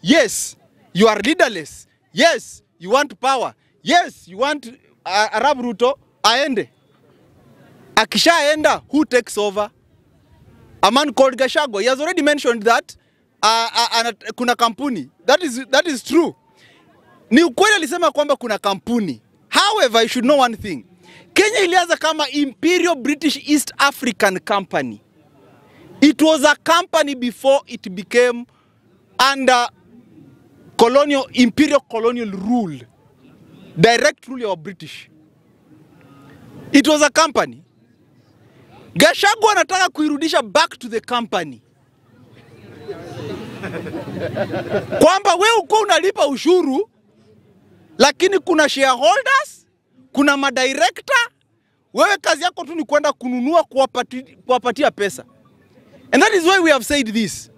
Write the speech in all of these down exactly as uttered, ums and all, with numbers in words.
Yes, you are leaderless. Yes, you want power. Yes, you want uh, Arab Ruto aende. Akisha aenda, who takes over? A man called Gachagua. He has already mentioned that uh, uh, uh, kuna kampuni. That is that is true. Ni ukweli alisema kwamba kuna kampuni. However, you should know one thing. Kenya ilianza kama Imperial British East African Company. It was a company before it became under colonial, imperial colonial rule. Direct rule of British. It was a company. Gachagua anataka kuirudisha back to the company. Kwamba wewe uko unalipa ushuru, lakini kuna shareholders, kuna madirector, wewe kazi yako tu ni kwenda kununua kuwapatia, kuwapatia pesa. And that is why we have said this.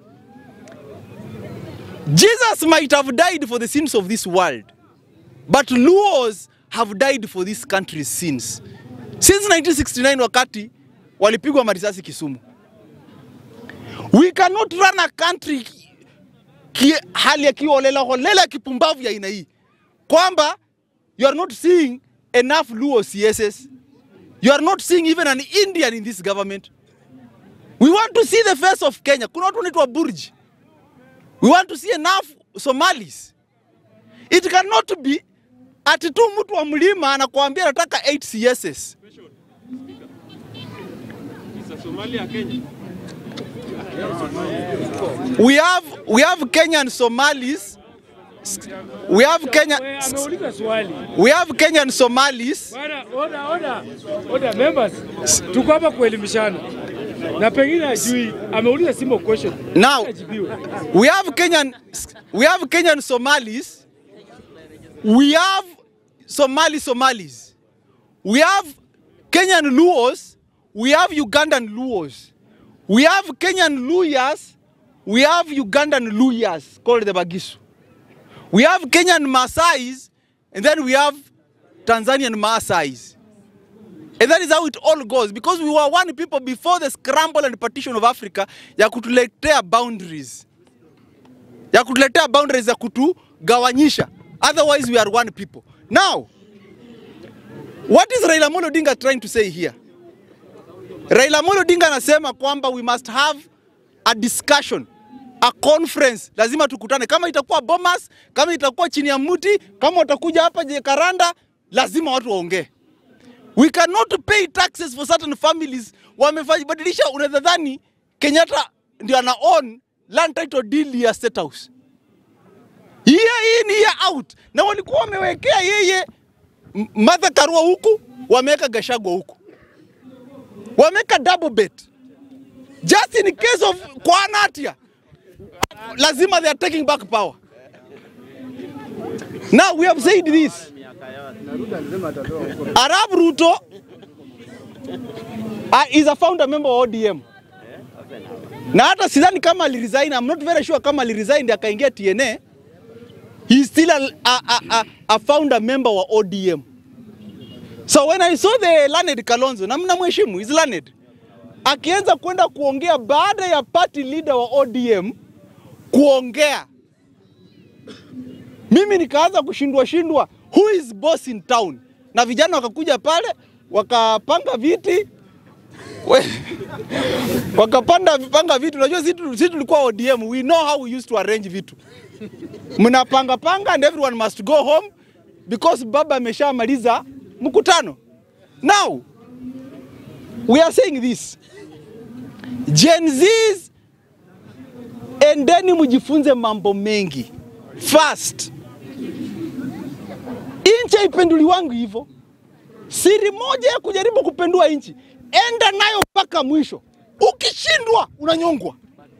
Jesus might have died for the sins of this world, but Luos have died for this country's sins. Since nineteen sixty-nine wakati walipigwa marisasi Kisumu. We cannot run a country ki hali ya kiolela holela kipumbavu ya aina hii. Kwamba you are not seeing enough Luo C S S. You are not seeing even an Indian in this government. We want to see the face of Kenya. Kuna watu wanaitwa Burj. We want to see enough Somalis. It cannot be ati tu mtu wa mlima anakuambia nataka eight C S S. Somalia, Kenya. We have we have Kenyan Somalis. We have Kenya. We have Kenyan Somalis. Order, order, order, members. Tuko hapa kuelimishana. Na pengine ajui ameuliza simple question. Now we have Kenyan we have Kenyan Somalis. We have Somali Somalis. We have Kenyan Luos. We have Ugandan Luos. We have Kenyan Luyas. We have Ugandan Luyas called the Bagisu. We have Kenyan Maasais, and then we have Tanzanian Maasais. And that is how it all goes, because we were one people before the scramble and partition of Africa ya kutuletea boundaries. Ya kutuletea boundaries ya kutugawanyisha. Otherwise we are one people. Now, what is Raila Amolo Odinga trying to say here? Raila Amolo Odinga anasema kwamba we must have a discussion, a conference. Lazima tukutane. Kama itakuwa Bomas, kama itakuwa chini ya mti, kama watakuja hapa Jacaranda, lazima watu waongee. We cannot pay taxes for certain families. Wamebadilisha, unadhani Kenyatta ndio ana own land title deed ya State House. Year in year out. Na walikuwa wamewekea yeye Martha Karua huku, wameweka Gachagua huku. Wameka double bet. Just in case of Kwanatia, lazima they are taking back power. Now we have said this. Arab Ruto uh, is a founder member of O D M. Na hata sidhani kama ali resign, I'm not very sure kama ali resign ndio akaingia T N A. He is still a, a, a, a founder member of O D M. So when I saw the Leonard Kalonzo, na mnamheshimu, is Leonard, akianza kwenda kuongea baada ya party leader wa O D M kuongea, mimi nikaanza kushindwa shindwa, who is boss in town? Na vijana wakakuja pale, wakapanga viti, wakapanda panga vitu. Unajua sisi tulikuwa O D M, we know how we used to arrange vitu. Mnapanga panga and everyone must go home because baba ameshamaliza mkutano. Now, we are saying this. Gen Zs, endeni mujifunze mambo mengi. First, inchi haipenduli wangu hivyo. Siri moja ya kujaribu kupendua inchi, enda nayo mpaka mwisho. Ukishindwa, unanyongwa.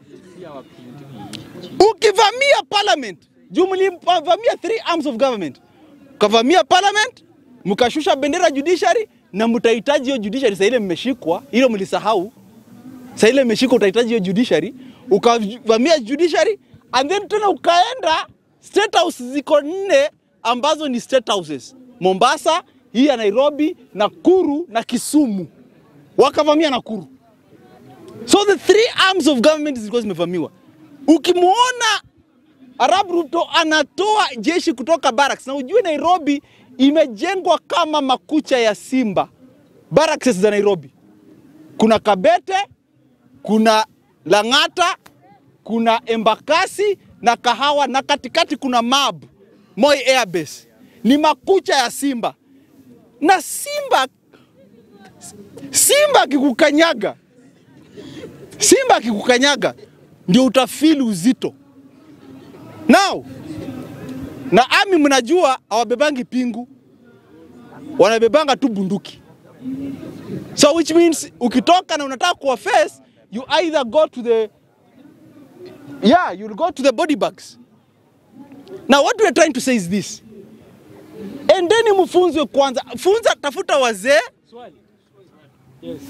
Ukivamia parliament, jumli vamia three arms of government. Kavamia parliament, mkashusha bendera judiciary, na mtahitaji hiyo judiciary sasa ile mmeshikwa, hilo mlisahau. Sasa ile mmeshikwa utahitaji hiyo judiciary, ukavamia judiciary, and then tena ukaenda state house ziko nne ambazo ni state houses. Mombasa, hii ya Nairobi, Nakuru na Kisumu. Wakavamia Nakuru. So the three arms of government zilikuwa zimevamiwa. Ukimuona Arab Ruto anatoa jeshi kutoka barracks. Na ujue Nairobi imejengwa kama makucha ya simba. Barracks za Nairobi. Kuna Kabete, kuna Lang'ata, kuna Embakasi na Kahawa, na katikati kuna Mab, Moi Air Base. Ni makucha ya simba. Na simba Simba kikukanyaga. Simba kikukanyaga ndio utafili uzito. Now, na ami mnajua hawabebangi pingu. Wanabebanga tu bunduki. So which means ukitoka na unataka kuwa face, you either go to the yeah, you'll go to the body bags. Now what we are trying to say is this. Endeni mfunzwe kwanza. Funza tafuta wazee. Yes.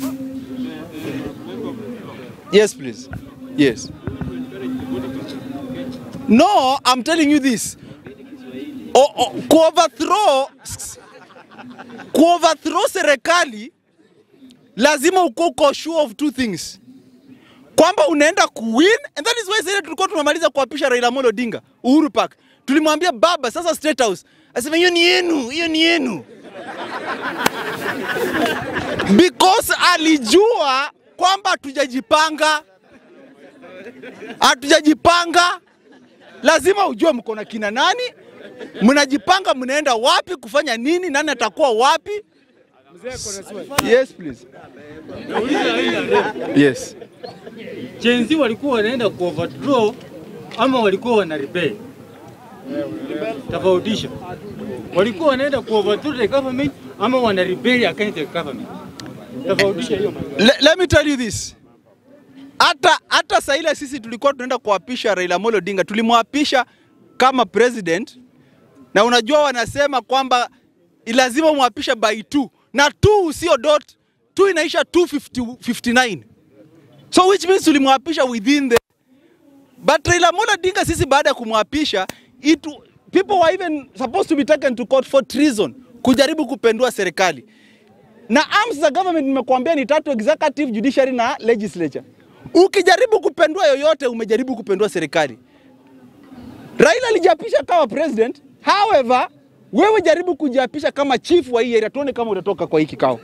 Yes, please. Yes. No, I'm telling you this. O, o, kuoverthrow kuoverthrow serikali lazima uko sure of two things. Kwamba unaenda kuwin, and that is why sasa tulikuwa tumemaliza kuapisha Raila Amolo Odinga Uhuru Park. Tulimwambia baba sasa State House. Asema hiyo ni yenu, hiyo ni yenu. Because alijua kwamba hatujajipanga. Hatujajipanga. Lazima ujue mko na kina nani, mnajipanga mnaenda wapi kufanya nini, nani atakuwa wapi. Yes please. Yes. Jenzi walikuwa wanaenda ku overthrow ama walikuwa wana rebel? Tofautisha. Walikuwa wanaenda ku overthrow the government ama wana rebel against the government? Tofautisha hiyo. Let me tell you this. Hata hata saa ile sisi tulikuwa tunaenda kuapisha Raila Amolo Odinga, tulimwapisha kama president, na unajua wanasema kwamba lazima muapisha by two, na two sio dot, two inaisha two fifty-nine. So which means tulimwapisha within the, but Raila Amolo Odinga sisi baada ya kumwapisha, it people were even supposed to be taken to court for treason, kujaribu kupendua serikali. Na arms za government nimekuambia ni tatu: executive, judiciary na legislature. Ukijaribu kupendua yoyote, umejaribu kupendua serikali. Raila alijiapisha kama president, however, wewe jaribu kujiapisha kama chief wa hii area, tuone kama utatoka kwa hii kikao.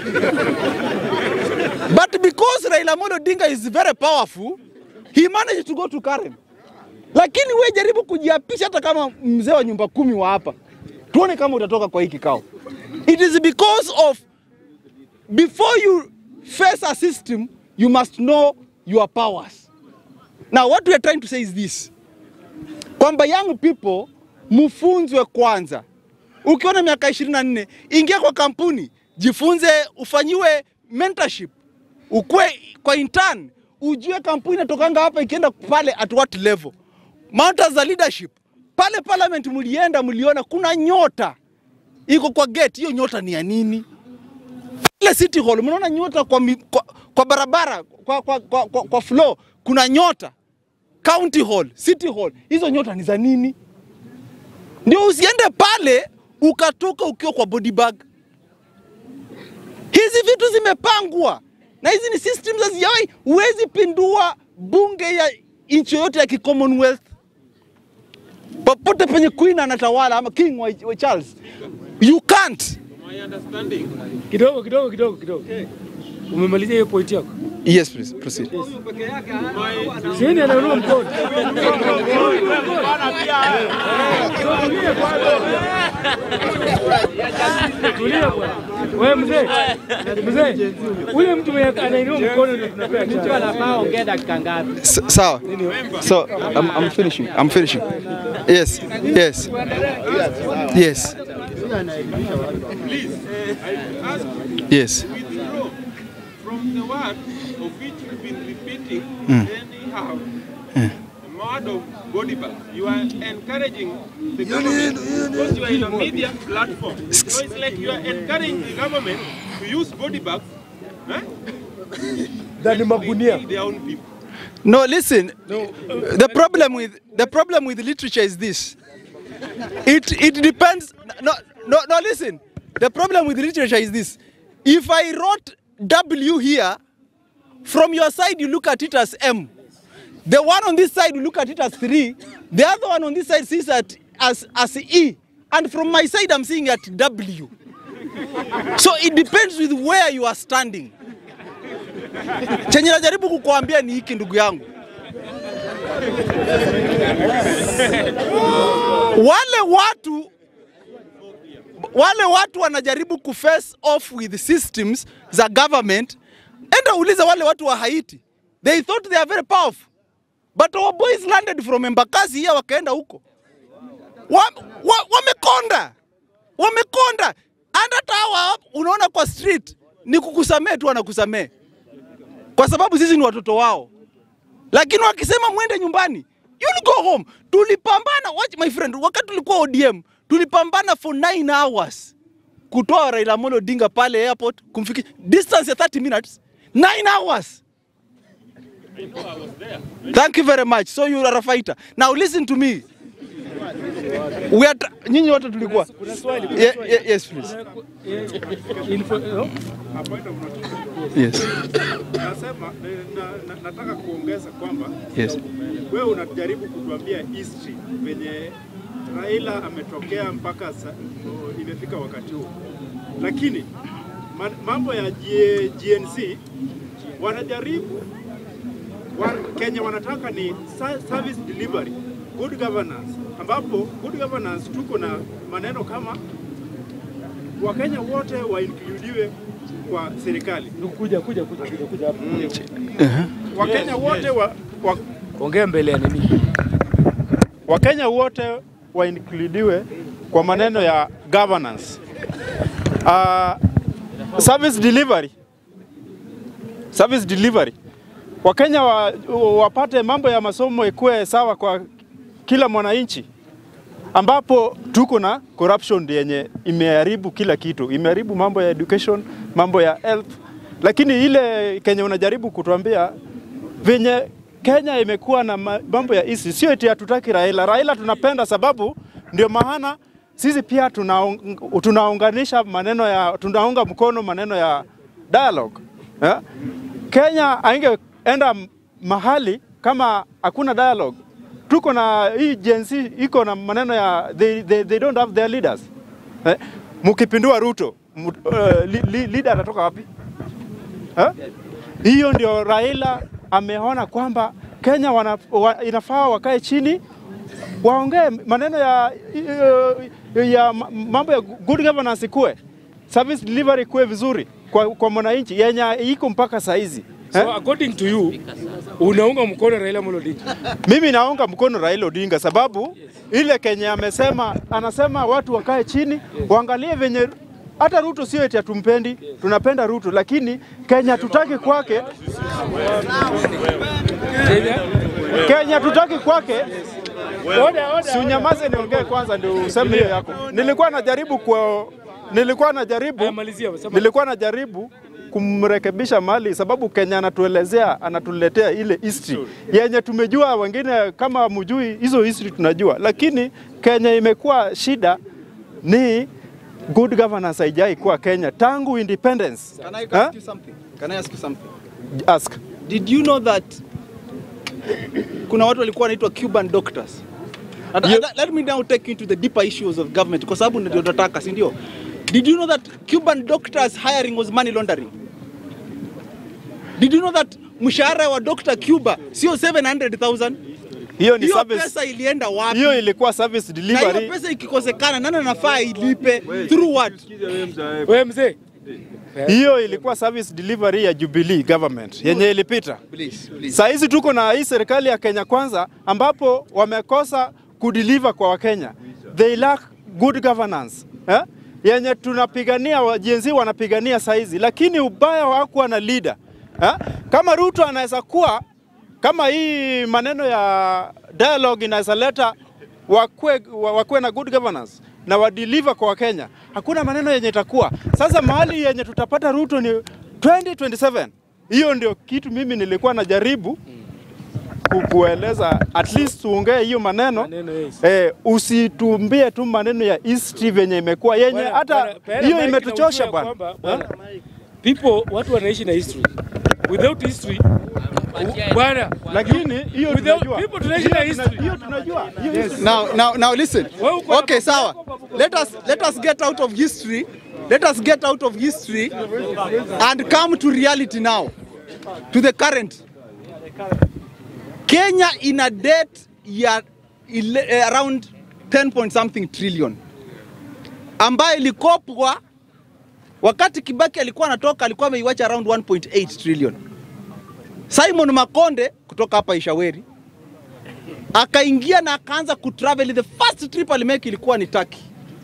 But because Raila Amolo Odinga is very powerful, he managed to go to Karen. Lakini wewe jaribu kujiapisha hata kama mzee wa nyumba kumi wa hapa, tuone kama utatoka kwa hii kikao. It is because of, before you face a system, you must know your powers. Now what we are trying to say is this. Kwamba young people mufunzwe kwanza. Ukiona miaka ishirini na nne, ingia kwa kampuni, jifunze, ufanyiwe mentorship. Ukue kwa intern, ujue kampuni inatokanga hapa ikienda pale at what level. Mountains za leadership. Pale parliament mulienda muliona kuna nyota iko kwa gate, hiyo nyota ni ya nini? Pale city hall mnaona nyota kwa, kwa, kwa barabara, kwa, kwa, kwa, kwa, kwa floor kuna nyota. County hall, city hall, hizo nyota ni za nini? Ndio usiende pale ukatoka ukiwa kwa body bag. Hizi vitu zimepangwa. Na hizi ni systems za ziai. Huwezi pindua bunge ya nchi yote ya ki-Commonwealth. Popote penye Queen anatawala ama King wa, wa Charles. You can't. Kidogo kidogo kidogo kidogo. Umemalizia hiyo point yako? Yes please, proceed. Sieni anainua mkono. Tulia bwana. Wewe mzee. Mzee. Ule mtu mwenye anainua mkono ndio tunapea. Mtu anafaa ongea dakika ngapi? Sawa. So I'm, I'm finishing. I'm finishing. Yes. Yes. Yes. Yes. From the word of which you've been repeating mm. anyhow, mm. the word of body bag, you are encouraging the government because you are in a media platform. So it's like you are encouraging the government to use body bags eh? That magunia. Their own people. No, listen. No. The problem with the problem with literature is this. It it depends. No, no, no. Listen. The problem with literature is this. If I wrote W here, from your side you look at it as M. The one on this side will look at it as three. The other one on this side sees it as, as E. And from my side, I'm seeing it W. So it depends with where you are standing. Chenye najaribu kukuambia ni hiki ndugu yangu. Wale watu wale watu wanajaribu kuface off with systems za government. Enda uliza wale watu wa Haiti. They thought they are very powerful. But our boys landed from Embakasi here wakaenda huko. Wamekonda. Wa, wa wamekonda. And hata hawa unaona kwa street ni kukusamee tu wanakusamee. Kwa sababu sisi ni watoto wao. Lakini wakisema mwende nyumbani, you'll go home. Tulipambana, watch my friend, wakati tulikuwa O D M, tulipambana for nine hours. Kutoa Raila Amolo Odinga pale airport, kumfiki distance ya thirty minutes, nine hours. Thank you very much. So you are a fighter. Now listen to me. We are nyinyi wote tulikuwa. Ye, ye, yes please. Yes. Nasema na, nataka kuongeza kwamba yes. Wewe unajaribu kutuambia history venye Raila ametokea mpaka imefika wakati huu. Lakini mambo ya G N C wanajaribu wan, Kenya wanataka ni service delivery, good governance. Ambapo good governance tuko na maneno kama Wakenya wote wa-includiwe kwa serikali. Kuja kuja kuja kuja kuja hapo. Wakenya wote wa, wa ongea mbele ya nini? Wakenya wote wa-includiwe kwa maneno ya governance. Uh, service delivery. Service delivery. Wakenya wa, wapate mambo ya masomo ikuwe sawa kwa kila mwananchi, ambapo tuko na corruption yenye imeharibu kila kitu, imeharibu mambo ya education, mambo ya health. Lakini ile Kenya unajaribu kutuambia venye Kenya imekuwa na mambo ya isi, sio eti hatutaki Raila. Raila tunapenda sababu ndio maana sisi pia tunaung, tunaunganisha maneno ya tunaunga mkono maneno ya dialogue. Yeah? Kenya haingeenda mahali kama hakuna dialogue. Tuko na hii Gen Z iko na maneno ya they, they, they don't have their leaders. Eh? Mukipindua Ruto, uh, li, li, leader atatoka wapi? Eh? Hiyo ndio Raila ameona kwamba Kenya wana, wa, inafaa wakae chini waongee maneno ya, ya, ya mambo ya good governance ikue, service delivery ikue vizuri kwa, kwa mwananchi yenye iko mpaka saizi. So eh? According to you, unaunga mkono Raila Amolo Odinga? Mimi naunga mkono Raila Odinga sababu ile Kenya amesema, anasema watu wakae chini, yes. Waangalie venye hata Ruto sio eti atumpendi, yes. Tunapenda Ruto lakini Kenya tutaki kwake. Kenya tutaki kwake. Si unyamaze niongee kwanza ndio useme hiyo yako. Nilikuwa najaribu kwa nilikuwa najaribu nilikuwa najaribu kumrekebisha mali sababu Kenya anatuelezea anatuletea ile history yenye tumejua, wengine kama mjui hizo history tunajua, lakini Kenya imekuwa shida ni good governance haijai kwa Kenya tangu independence. Can I ask huh? you something? Can I ask you something? Ask. Did you know that kuna watu walikuwa wanaitwa Cuban doctors? You... Let me now take you into the deeper issues of government kwa sababu ndio tunataka, si ndio? Did you know that Cuban doctors hiring was money laundering? Did you know that mshahara wa Doctor Cuba sio seven hundred thousand? Hiyo ni hiyo service. Pesa ilienda wapi? Hiyo ilikuwa service delivery. Na hiyo pesa ikikosekana nani anafaa ilipe? Through what? Wewe mzee. Hiyo ilikuwa service delivery ya Jubilee government yenye ilipita. Please, please. Sasa hizi tuko na hii serikali ya Kenya Kwanza ambapo wamekosa kudeliver kwa Wakenya. They lack good governance. Eh? Yenye tunapigania wa Gen Z wanapigania saizi, lakini ubaya hakuwa na leader. Ha? Kama Ruto anaweza kuwa kama hii maneno ya dialogue inaweza leta wakwe, wakwe na good governance na wa deliver kwa Kenya, hakuna maneno yenye itakuwa. Sasa mahali yenye tutapata Ruto ni twenty twenty-seven. Hiyo ndio kitu mimi nilikuwa najaribu kukueleza, at least tuongee hiyo maneno, maneno yes. Eh, usitumbie tu maneno ya history venye imekuwa yenye hata hiyo imetuchosha bwana. People watu wanaishi na history. Without history Bwana. Lakini hiyo tunajua. People tunaishi na history. Hiyo tunajua. Hiyo Yes. Now, now, now listen. Okay, sawa. Let us let us get out of history. Let us get out of history and come to reality now, to the current. Kenya in a debt ya ile- around ten point something trillion, ambayo ilikopwa wakati Kibaki alikuwa anatoka, alikuwa ameiwacha around one point eight trillion. Simon Makonde kutoka hapa Ishaweri akaingia na akaanza kutravel. The first trip alimake ilikuwa ni Turkey.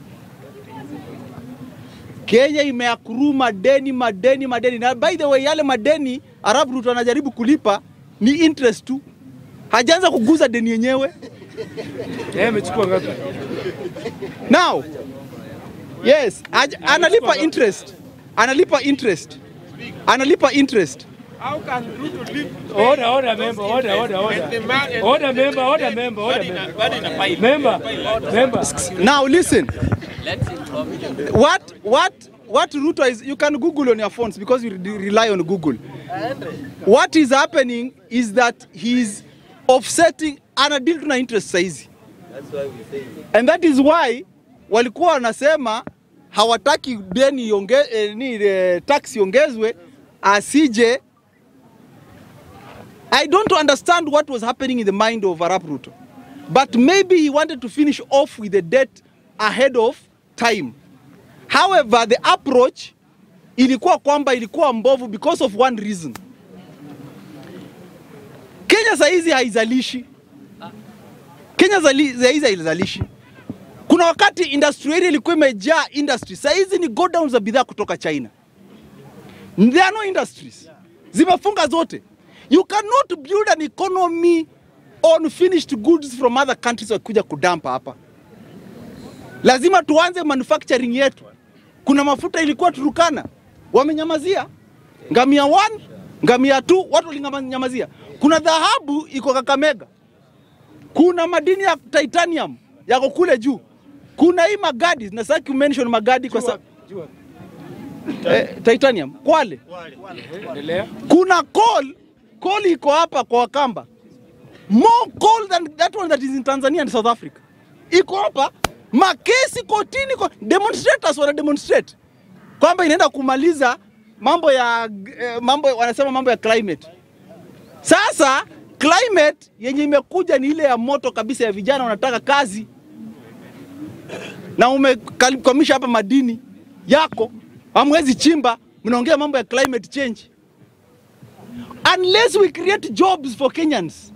Kenya imeakuru madeni madeni madeni, na by the way yale madeni Arab Ruto anajaribu kulipa ni interest tu, hajaanza kuguza deni yenyewe. Yeye amechukua ngapi? Now, yes, haj- analipa interest, analipa interest, analipa interest. How can Ruto live? Order, order, member, order, order, order. The man and Order, member, order, member, order, member. Member, member. Now listen, what what what Ruto is, you can Google on your phones because you re- rely on Google. What is happening is that he is offsetting ana deal tuna interest saizi. That's why we say. And that is why walikuwa wanasema hawataki deni yonge, eh, ni eh, tax iongezwe asije. I don't understand what was happening in the mind of Arap Ruto, but maybe he wanted to finish off with the debt ahead of time. However, the approach ilikuwa kwamba ilikuwa mbovu because of one reason. Kenya saizi haizalishi. Kenya saizi haizalishi. Kuna wakati industry area ilikuwa imejaa industry. Saizi ni go down za bidhaa kutoka China. There are no industries. Zimefunga zote. You cannot build an economy on finished goods from other countries wakikuja kudampa hapa. Lazima tuanze manufacturing yetu. Kuna mafuta ilikuwa Turukana, wamenyamazia. Ngamia one, ngamia two, watu walinyamazia. Kuna dhahabu iko Kakamega. Kuna madini ya titanium yako kule juu. Kuna hii magadi, na sasa mention magadi kwa sababu eh, titanium Kwale. Endelea. Kuna coal, coal iko hapa kwa Wakamba. More coal than that one that is in Tanzania and South Africa. Iko hapa, makesi kotini, kwa demonstrators wana demonstrate kwamba inaenda kumaliza mambo ya eh, mambo wanasema mambo ya climate. Sasa climate yenye imekuja ni ile ya moto kabisa, ya vijana wanataka kazi, na umekwamisha hapa madini yako, hamwezi chimba, mnaongea mambo ya climate change. Unless we create jobs for Kenyans.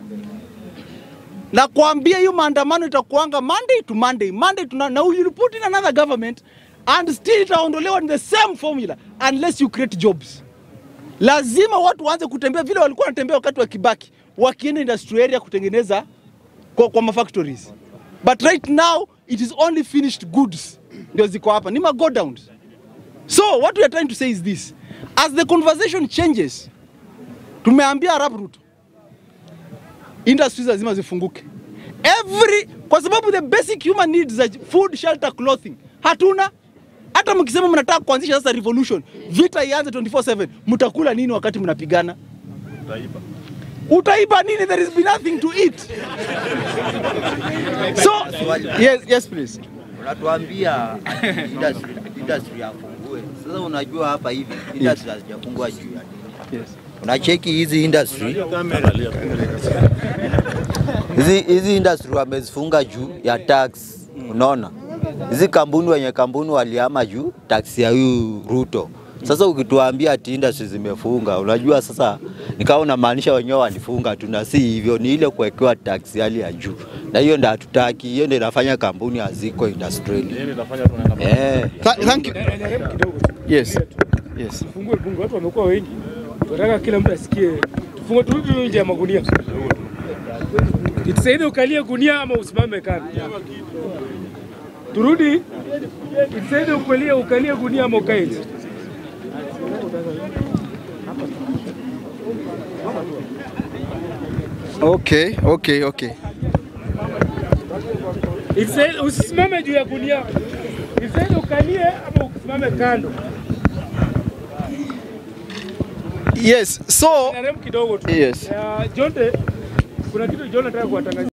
Na kuambia hiyo maandamano itakuanga Monday to Monday, Monday to now you put in another government and still itaondolewa in the same formula unless you create jobs. Lazima watu waanze kutembea vile walikuwa wanatembea wakati wa Kibaki, wakienda industry area kutengeneza kwa, kwa mafactories. But right now it is only finished goods ndio ziko hapa, ni ma go downs. So what we are trying to say is this: as the conversation changes, tumeambia Arap Ruto industries lazima zifunguke. Every, kwa sababu the basic human needs are food, shelter, clothing. Hatuna. Hata mkisema mnataka kuanzisha sasa revolution, vita ianze twenty-four seven, mtakula nini wakati mnapigana? Utaiba. Utaiba nini? There is be nothing to eat. So, yes, yes please. Unatuambia industry industry yafungue. Sasa unajua hapa hivi industry hazijafungua juu ya nini? Yes. Unacheki hizi industry. Hizi hizi industry wamezifunga juu ya tax. Unaona? Hizi kampuni wenye kampuni walihama juu tax ya huyu Ruto. Sasa ukituambia ati industry zimefunga, unajua sasa nikawa unamaanisha wenyewe walifunga tu, na si hivyo, ni ile kuwekewa tax hali ya juu. Na hiyo ndio hatutaki, hiyo ndio inafanya kampuni haziko industrial. Hiyo ndio inafanya tunaenda. Eh. Thank you. Yes. Yes. Fungue bunge, watu wamekuwa wengi. Tunataka kila mtu asikie. Tufungue turudi nje ya magunia. Itusaidie ukalie gunia ama usimame kando. Turudi. Itusaidie ukalie ukalie gunia ama ukae. Okay, okay, okay. Itusaidie usisimame juu ya gunia. Itusaidie ukalie ama usimame kando. Yes, so Narem kidogo tu. yes. Uh, Jonte, kuna kitu John nataka kuwatangazia.